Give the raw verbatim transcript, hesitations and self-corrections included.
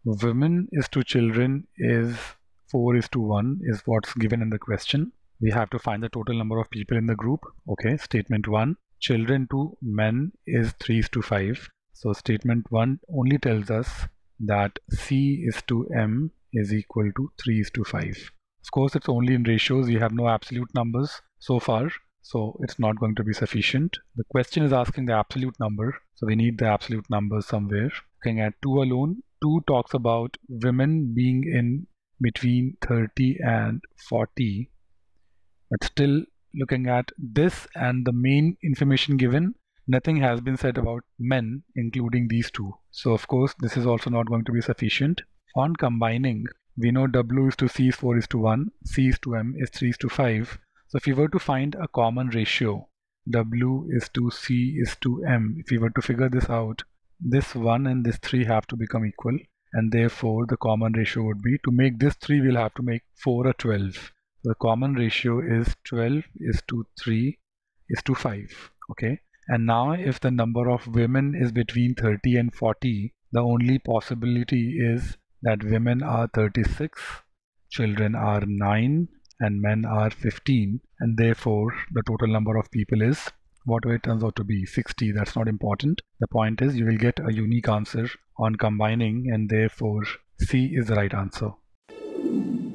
women is to children is four is to one is what's given in the question. We have to find the total number of people in the group. Okay, statement one. Children to men is three is to five. So statement one only tells us that C is to M is equal to three is to five. Of course, it's only in ratios. We have no absolute numbers so far, so it's not going to be sufficient. The question is asking the absolute number, so we need the absolute numbers somewhere. Looking at two alone, two talks about women being in between thirty and forty, but still looking at this and the main information given, nothing has been said about men, including these two. So of course, this is also not going to be sufficient. On combining, we know W is to C is four is to one, C is to M is three is to five. So if we were to find a common ratio, W is to C is to M, if we were to figure this out, this one and this three have to become equal, and therefore the common ratio would be, to make this three, we'll have to make four or twelve. The common ratio is twelve is to three is to five. Okay. And now if the number of women is between thirty and forty, the only possibility is that women are thirty-six, children are nine, and men are fifteen. And therefore, the total number of people is whatever it turns out to be, sixty. That's not important. The point is you will get a unique answer on combining, and therefore C is the right answer.